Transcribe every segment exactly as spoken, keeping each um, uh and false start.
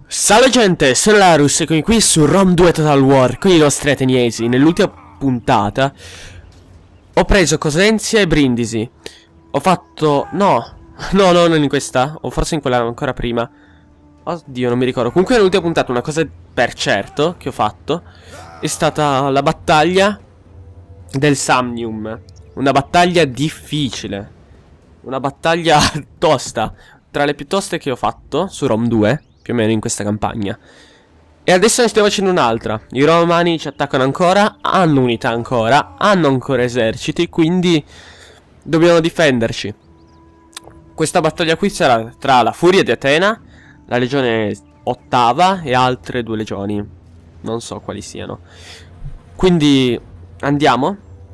Salve gente, sono Larus e qui, qui su Rome due Total War con i nostri ateniesi. Nell'ultima puntata ho preso Cosenza e Brindisi. Ho fatto... no, no, no, non in questa, o forse in quella ancora prima. Oddio, non mi ricordo. Comunque nell'ultima puntata una cosa per certo che ho fatto è stata la battaglia del Samnium. Una battaglia difficile, una battaglia tosta, tra le più toste che ho fatto su Rome due, più o meno in questa campagna. E adesso ne stiamo facendo un'altra. I romani ci attaccano ancora, hanno unità ancora, hanno ancora eserciti, quindi dobbiamo difenderci. Questa battaglia qui sarà tra la Furia di Atena, la legione ottava e altre due legioni. Non so quali siano. Quindi andiamo?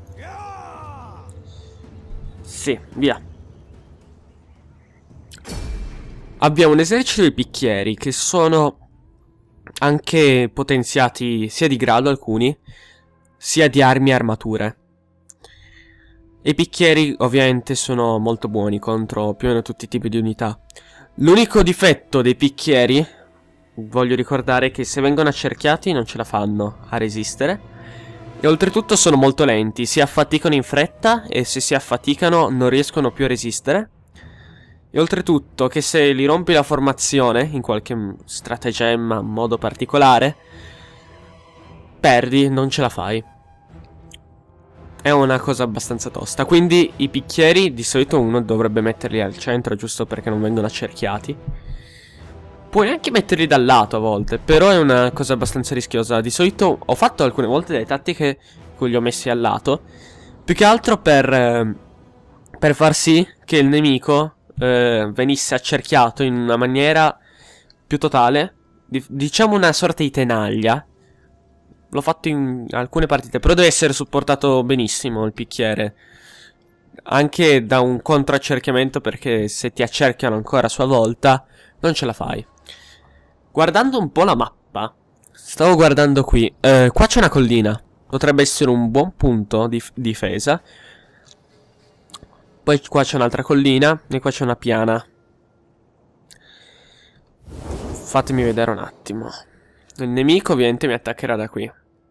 Sì, via. Abbiamo un esercito di picchieri che sono anche potenziati sia di grado alcuni, sia di armi e armature. I picchieri ovviamente sono molto buoni contro più o meno tutti i tipi di unità. L'unico difetto dei picchieri, voglio ricordare, è che se vengono accerchiati non ce la fanno a resistere. E oltretutto sono molto lenti, si affaticano in fretta e se si affaticano non riescono più a resistere. E oltretutto che se li rompi la formazione in qualche stratagemma, modo particolare, perdi, non ce la fai. È una cosa abbastanza tosta. Quindi i picchieri di solito uno dovrebbe metterli al centro, giusto perché non vengono accerchiati. Puoi anche metterli dal lato a volte, però è una cosa abbastanza rischiosa. Di solito ho fatto alcune volte delle tattiche in cui li ho messi al lato, più che altro per, eh, per far sì che il nemico eh, venisse accerchiato in una maniera più totale, di, diciamo una sorta di tenaglia. L'ho fatto in alcune partite, però deve essere supportato benissimo il picchiere, anche da un controaccerchiamento, perché se ti accerchiano ancora a sua volta non ce la fai. Guardando un po' la mappa, stavo guardando qui, eh, qua c'è una collina, potrebbe essere un buon punto di difesa. Poi qua c'è un'altra collina e qua c'è una piana. Fatemi vedere un attimo. Il nemico ovviamente mi attaccherà da qui.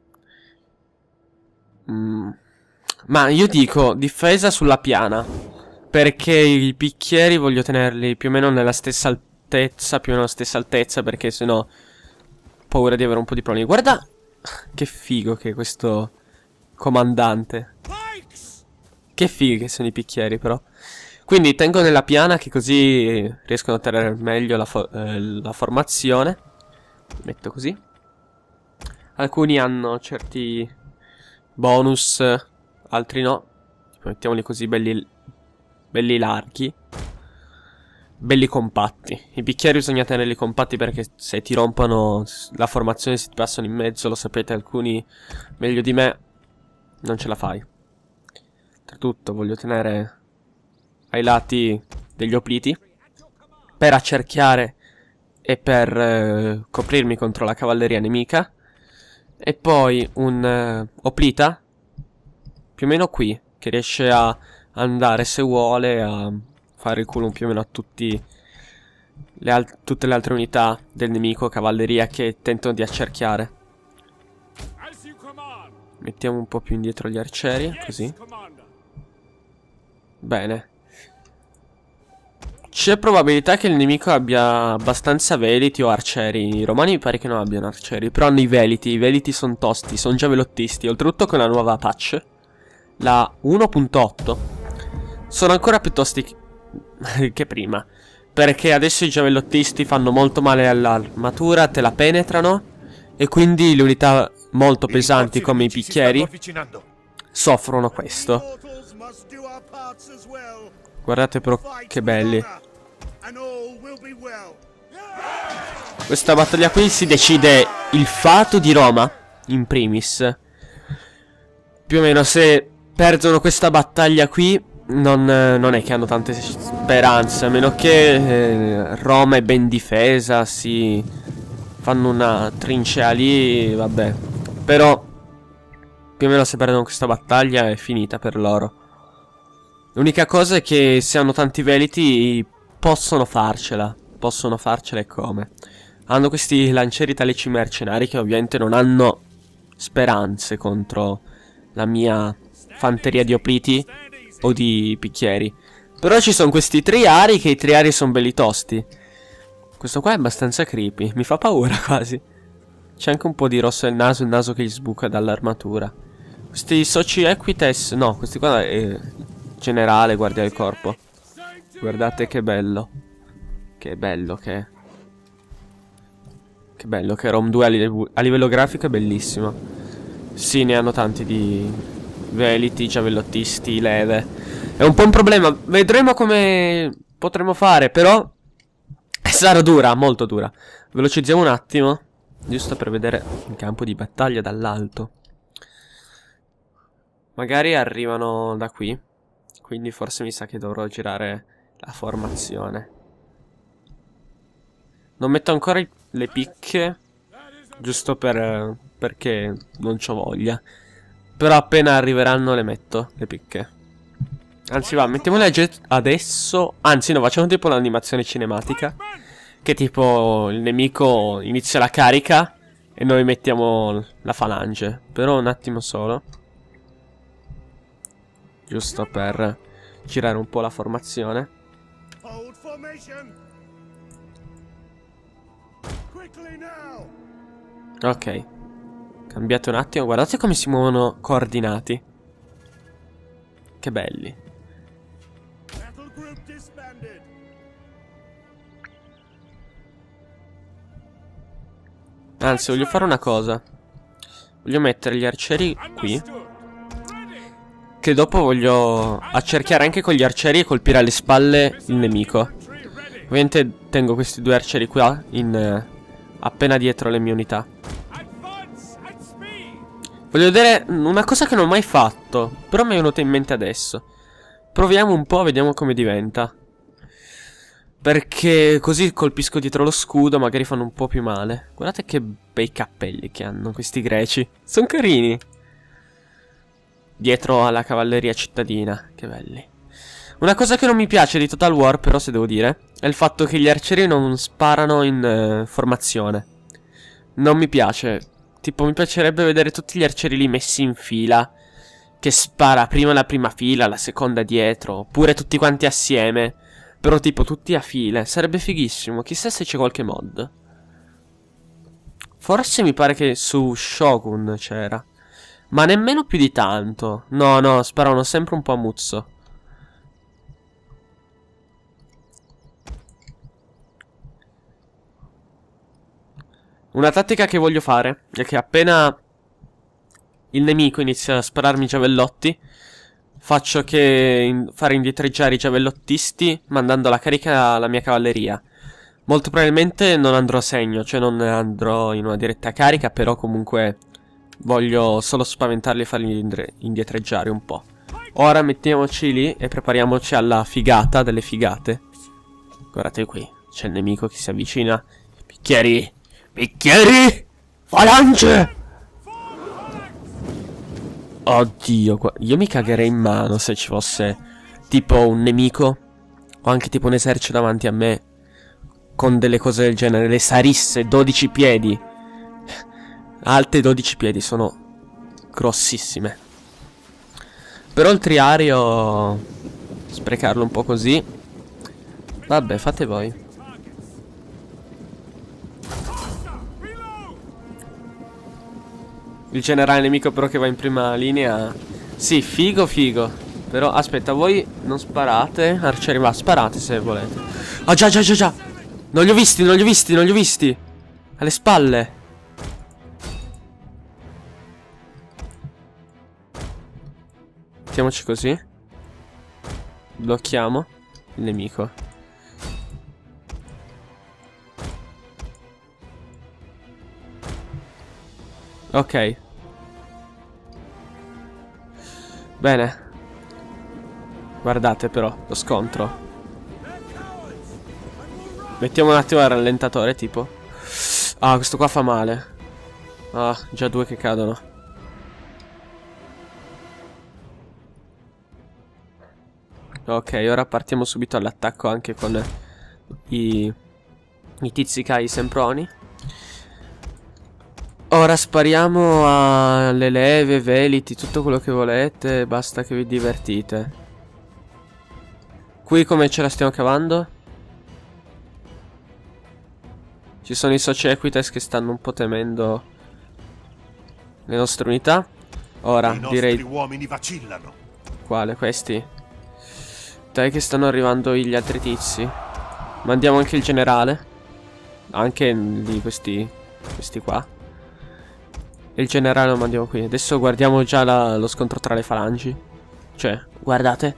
mm. Ma io dico difesa sulla piana, perché i picchieri voglio tenerli più o meno nella stessa altezza, più o meno alla stessa altezza, perché sennò ho paura di avere un po' di problemi. Guarda che figo che è questo comandante. Che fighi che sono i picchieri però. Quindi tengo nella piana, che così riescono a tenere meglio la, fo eh, la formazione. Metto così. Alcuni hanno certi bonus, altri no. Mettiamoli così belli, belli larghi, belli compatti. I picchieri bisogna tenerli compatti, perché se ti rompono la formazione, si ti passano in mezzo, lo sapete alcuni meglio di me, non ce la fai. Oltretutto voglio tenere ai lati degli opliti per accerchiare e per eh, coprirmi contro la cavalleria nemica. E poi un eh, oplita più o meno qui, che riesce a andare, se vuole, a fare il culo più o meno a tutti le al tutte le altre unità del nemico, cavalleria, che tentano di accerchiare. Mettiamo un po' più indietro gli arcieri, così. Bene. C'è probabilità che il nemico abbia abbastanza veliti o arcieri. I romani mi pare che non abbiano arcieri, però hanno i veliti. I veliti sono tosti, sono già velottisti. Oltretutto con la nuova patch, la uno punto otto, sono ancora più tosti che, che prima, perché adesso i giavellottisti fanno molto male all'armatura, te la penetrano, e quindi le unità molto pesanti come i picchieri soffrono questo. Guardate però che belli. Questa battaglia qui si decide il fato di Roma, in primis. Più o meno, se perdono questa battaglia qui, non, non è che hanno tante speranze, a meno che eh, Roma è ben difesa, si fanno una trincea lì, vabbè. Però più o meno se perdono questa battaglia è finita per loro. L'unica cosa è che se hanno tanti veliti possono farcela. Possono farcela, e come. Hanno questi lancieri talici mercenari che ovviamente non hanno speranze contro la mia fanteria di opliti o di picchieri. Però ci sono questi triari, che i triari sono belli tosti. Questo qua è abbastanza creepy, mi fa paura quasi. C'è anche un po' di rosso nel naso, il naso che gli sbuca dall'armatura. Questi soci equites, no, questi qua è generale, guardia del corpo. Guardate che bello. Che bello che è. Che bello che Rome due a, live a livello grafico è bellissimo. Sì, ne hanno tanti di veliti, giavellottisti, leve. È un po' un problema. Vedremo come potremo fare, però sarà dura, molto dura. Velocizziamo un attimo, giusto per vedere il campo di battaglia dall'alto. Magari arrivano da qui, quindi forse mi sa che dovrò girare la formazione. Non metto ancora i, le picche, giusto per, perché non c'ho voglia. Però appena arriveranno le metto, le picche. Anzi va, mettiamole adesso. Anzi no, facciamo tipo l'animazione cinematica, che tipo il nemico inizia la carica e noi mettiamo la falange. Però un attimo solo, giusto per girare un po' la formazione. Ok, cambiate un attimo, guardate come si muovono coordinati. Che belli. Anzi, voglio fare una cosa. Voglio mettere gli arcieri qui, che dopo voglio accerchiare anche con gli arcieri e colpire alle spalle il nemico. Ovviamente tengo questi due arcieri qua in, eh, appena dietro le mie unità. Voglio vedere una cosa che non ho mai fatto, però mi è venuta in mente adesso. Proviamo un po', vediamo come diventa. Perché così colpisco dietro lo scudo, magari fanno un po' più male. Guardate che bei cappelli che hanno questi greci. Sono carini. Dietro alla cavalleria cittadina, che belli. Una cosa che non mi piace di Total War, però, se devo dire, è il fatto che gli arcieri non sparano in uh, formazione. Non mi piace. Tipo, mi piacerebbe vedere tutti gli arcieri lì messi in fila, che spara prima la prima fila, la seconda dietro, oppure tutti quanti assieme. Però tipo tutti a file, sarebbe fighissimo. Chissà se c'è qualche mod. Forse mi pare che su Shogun c'era, ma nemmeno più di tanto. No, no, sparano sempre un po' a muzzo. Una tattica che voglio fare è che appena il nemico inizia a spararmi giavellotti, faccio che in fare indietreggiare i giavellottisti mandando la carica alla mia cavalleria. Molto probabilmente non andrò a segno, cioè non andrò in una diretta carica, però comunque voglio solo spaventarli e farli indietreggiare un po'. Ora mettiamoci lì e prepariamoci alla figata delle figate. Guardate qui, c'è il nemico che si avvicina. Bicchieri! Bicchieri! Falange! Oddio, io mi cagherei in mano se ci fosse tipo un nemico o anche tipo un esercito davanti a me con delle cose del genere. Le sarisse, dodici piedi. Alte dodici piedi, sono grossissime. Però il triario, sprecarlo un po' così. Vabbè, fate voi. Il generale nemico però che va in prima linea. Sì, figo figo. Però aspetta, voi non sparate. Arcieri, va, sparate se volete. Ah già già già già. Non li ho visti, non li ho visti, non li ho visti. Alle spalle. Mettiamoci così. Blocchiamo il nemico. Ok. Bene. Guardate però lo scontro. Mettiamo un attimo il rallentatore tipo. Ah, questo qua fa male. Ah, già due che cadono. Ok, ora partiamo subito all'attacco anche con i I tizi semproni. Ora spariamo alle leve, veliti, tutto quello che volete. Basta che vi divertite. Qui come ce la stiamo cavando? Ci sono i Sociequites che stanno un po' temendo le nostre unità. Ora I direi... nostri uomini vacillano. Quale? Questi? Dai che stanno arrivando gli altri tizi. Mandiamo anche il generale. Anche lì questi Questi qua. E il generale lo mandiamo qui. Adesso guardiamo già la, lo scontro tra le falangi. Cioè, guardate.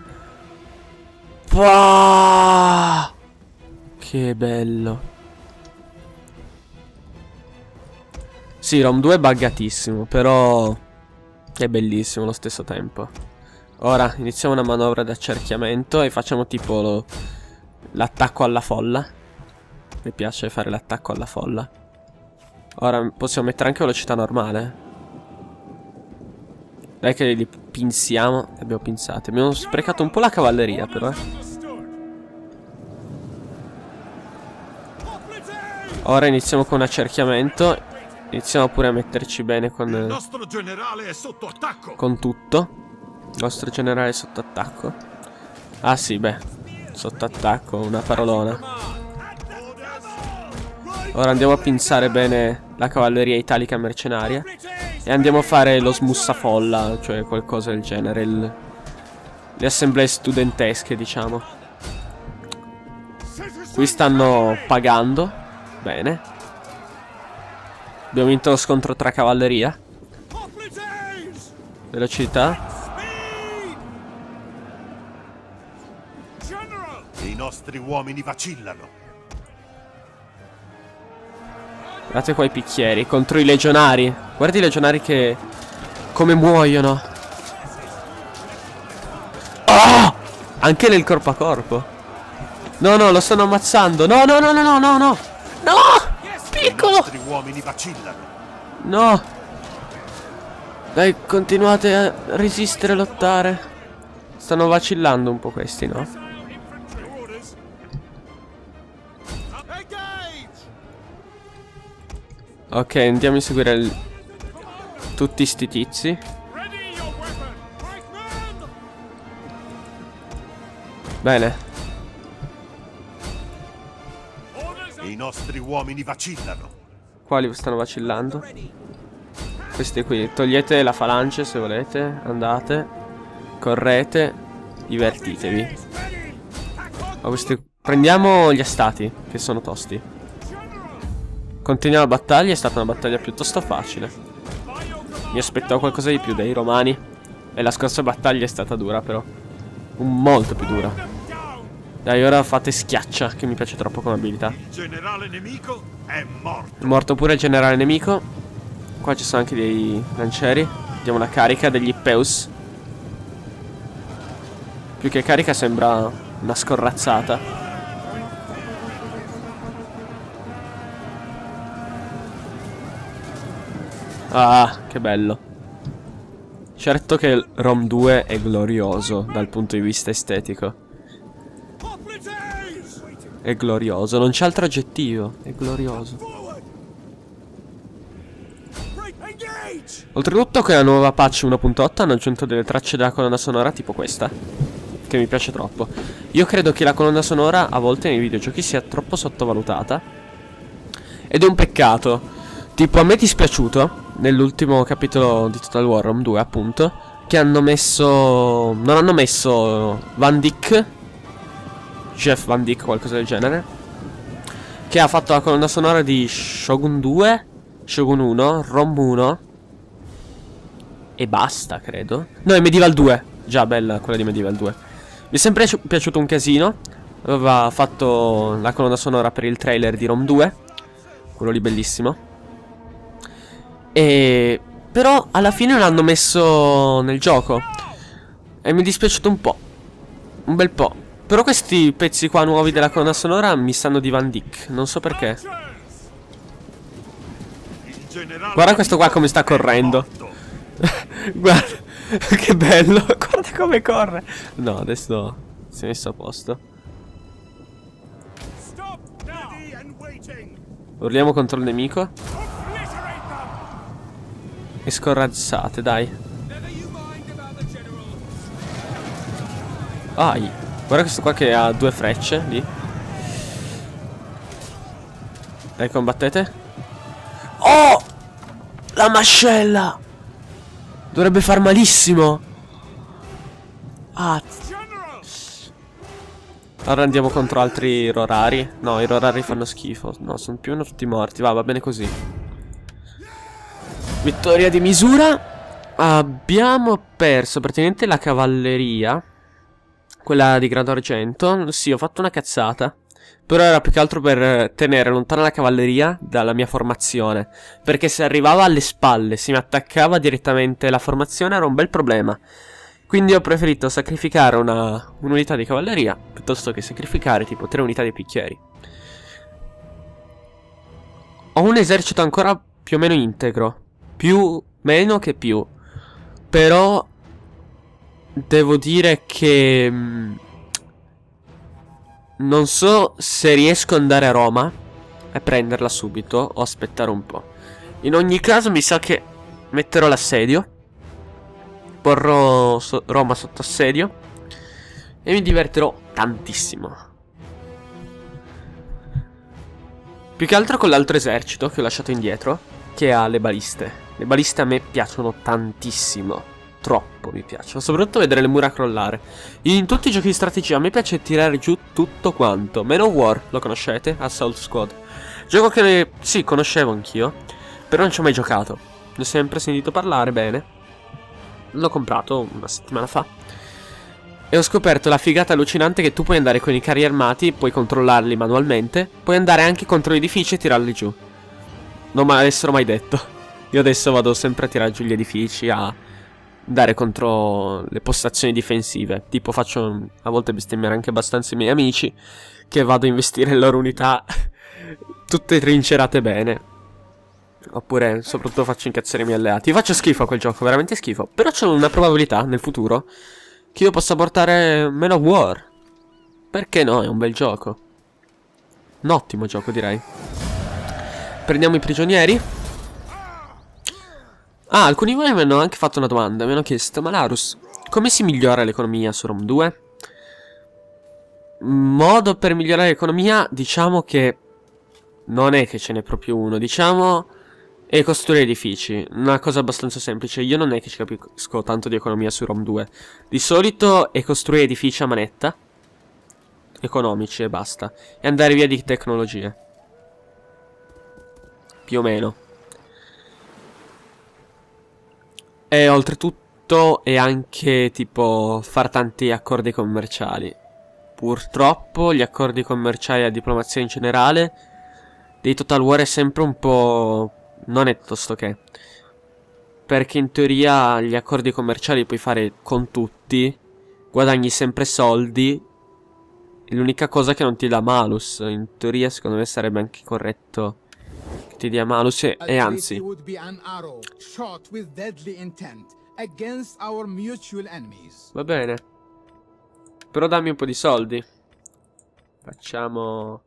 Wow! Che bello. Sì, Rom due è buggatissimo, però è bellissimo allo stesso tempo. Ora iniziamo una manovra di accerchiamento e facciamo tipo l'attacco alla folla. Mi piace fare l'attacco alla folla. Ora possiamo mettere anche velocità normale. Dai che li pinziamo. Li abbiamo pinzati. Abbiamo sprecato un po' la cavalleria però. Ora iniziamo con accerchiamento. Iniziamo pure a metterci bene con... Il nostro generale è sotto attacco. Con tutto. Il nostro generale è sotto attacco. Ah sì, beh. Sotto attacco, una parolona. Ora andiamo a pinzare bene la cavalleria italica mercenaria. E andiamo a fare lo smussafolla, cioè qualcosa del genere. Il... Le assemblee studentesche, diciamo. Qui stanno pagando. Bene. Abbiamo vinto lo scontro tra cavalleria. Velocità. I nostri uomini vacillano. Guardate qua i picchieri contro i legionari. Guardi i legionari che... come muoiono. Oh! Anche nel corpo a corpo. No, no, lo stanno ammazzando. No, no, no, no, no, no, no. No! Piccolo! I nostri uomini vacillano. No! Dai, continuate a resistere, a lottare. Stanno vacillando un po' questi, no? Ok, andiamo a inseguire il... tutti sti tizi. Bene. I nostri uomini vacillano. Quali stanno vacillando? Questi qui. Togliete la falange se volete. Andate. Correte. Divertitevi. Ma questi... Prendiamo gli astati, che sono tosti. Continuiamo la battaglia. È stata una battaglia piuttosto facile. Mi aspettavo qualcosa di più dai romani. E la scorsa battaglia è stata dura però. Molto più dura. Dai, ora fate schiaccia, che mi piace troppo come abilità. Il generale nemico è morto. È morto pure il generale nemico. Qua ci sono anche dei lancieri. Diamo la carica degli Ippeus. Più che carica sembra una scorrazzata. Ah, che bello. Certo che il Rom due è glorioso dal punto di vista estetico. È glorioso, non c'è altro aggettivo. È glorioso. Oltretutto con la nuova patch uno punto otto hanno aggiunto delle tracce della colonna sonora tipo questa, che mi piace troppo. Io credo che la colonna sonora a volte nei videogiochi sia troppo sottovalutata. Ed è un peccato. Tipo a me è dispiaciuto nell'ultimo capitolo di Total War Rom due appunto che hanno messo... non hanno messo Van Dyck, Jeff Van Dyck, qualcosa del genere, che ha fatto la colonna sonora di Shogun due, Shogun uno, Rom uno e basta, credo. No, è Medieval due. Già, bella quella di Medieval due. Mi è sempre piaciuto un casino. Aveva fatto la colonna sonora per il trailer di Rom due, quello lì bellissimo. E... però alla fine l'hanno messo nel gioco e mi è dispiaciuto un po'. Un bel po'. Però questi pezzi qua nuovi della colonna sonora mi stanno di Van Dyck. Non so perché. Guarda questo qua come sta correndo. Guarda. Che bello. Guarda come corre. No, adesso si è messo a posto. Urliamo contro il nemico. E scorrazzate, dai. Ai. Guarda questo qua che ha due frecce lì. Dai, combattete. Oh! La mascella! Dovrebbe far malissimo. Ah. Ora andiamo contro altri rorari. No, i rorari fanno schifo. No, sono più o meno tutti morti. Va, va bene così. Vittoria di misura. Abbiamo perso praticamente la cavalleria. Quella di grado argento. Sì, ho fatto una cazzata. Però era più che altro per tenere lontana la cavalleria dalla mia formazione. Perché se arrivava alle spalle, si mi attaccava direttamente la formazione, era un bel problema. Quindi ho preferito sacrificare una un'unità di cavalleria piuttosto che sacrificare tipo tre unità di picchieri. Ho un esercito ancora più o meno integro. Più, meno che più. Però devo dire che mh, non so se riesco ad andare a Roma e prenderla subito o aspettare un po'. In ogni caso mi sa che metterò l'assedio. Porrò so Roma sotto assedio e mi divertirò tantissimo. Più che altro con l'altro esercito che ho lasciato indietro, che ha le baliste. Le baliste a me piacciono tantissimo. Troppo mi piacciono. Soprattutto vedere le mura crollare. In tutti i giochi di strategia a me piace tirare giù tutto quanto. Manowar, lo conoscete? Assault Squad. Gioco che sì, conoscevo anch'io, però non ci ho mai giocato. Ne ho sempre sentito parlare bene. L'ho comprato una settimana fa e ho scoperto la figata allucinante che tu puoi andare con i carri armati, puoi controllarli manualmente, puoi andare anche contro gli edifici e tirarli giù. Non me l'avessero mai detto. Io adesso vado sempre a tirare giù gli edifici, a andare contro le postazioni difensive. Tipo faccio a volte bestemmiare anche abbastanza i miei amici, che vado a investire le loro unità tutte trincerate bene. Oppure soprattutto faccio incazzare i miei alleati. Faccio schifo a quel gioco, veramente schifo. Però c'è una probabilità nel futuro che io possa portare Manowar. Perché no, è un bel gioco. Un ottimo gioco, direi. Prendiamo i prigionieri. Ah, alcuni di voi mi hanno anche fatto una domanda. Mi hanno chiesto: ma Larus, come si migliora l'economia su Rome due? Modo per migliorare l'economia, diciamo che non è che ce n'è proprio uno. Diciamo e costruire edifici, una cosa abbastanza semplice. Io non è che ci capisco tanto di economia su Rome due. Di solito è costruire edifici a manetta, economici e basta, e andare via di tecnologie. Più o meno. E oltretutto è anche tipo far tanti accordi commerciali. Purtroppo gli accordi commerciali e la diplomazia in generale dei Total War è sempre un po'... non è tosto che, perché in teoria gli accordi commerciali li puoi fare con tutti, guadagni sempre soldi, l'unica cosa che non ti dà malus. In teoria secondo me sarebbe anche corretto che ti dia malus e, e anzi va bene, però dammi un po' di soldi. Facciamo...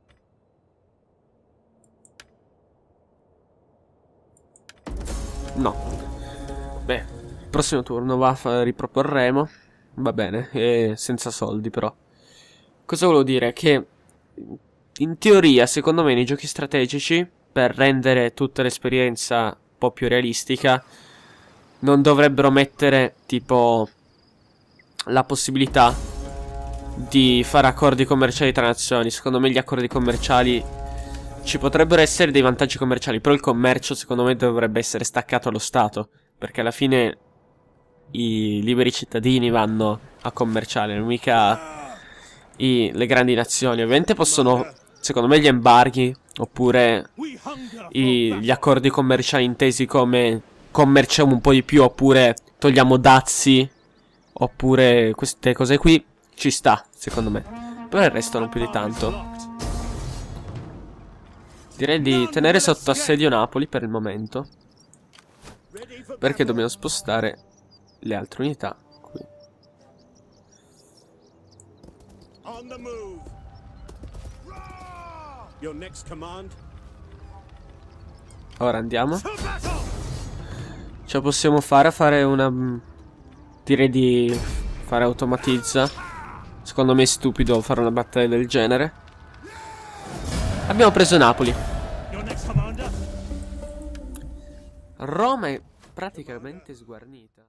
no. Beh, il prossimo turno va, riproporremo. Va bene, e senza soldi però. Cosa volevo dire? Che in teoria, secondo me, nei giochi strategici, per rendere tutta l'esperienza un po' più realistica, non dovrebbero mettere tipo la possibilità di fare accordi commerciali tra nazioni. Secondo me gli accordi commerciali ci potrebbero essere dei vantaggi commerciali, però il commercio secondo me dovrebbe essere staccato allo Stato, perché alla fine i liberi cittadini vanno a commerciare, non mica i, le grandi nazioni. Ovviamente possono, secondo me, gli embarghi oppure i, gli accordi commerciali intesi come commerciamo un po' di più, oppure togliamo dazi, oppure queste cose qui, ci sta, secondo me. Però il resto non più di tanto. Direi di tenere sotto assedio Napoli per il momento, perché dobbiamo spostare le altre unità qui. Your next command? Ora andiamo. Ce la possiamo fare a fare una... Direi di fare automatizza. Secondo me è stupido fare una battaglia del genere. Abbiamo preso Napoli. Roma è praticamente sguarnita.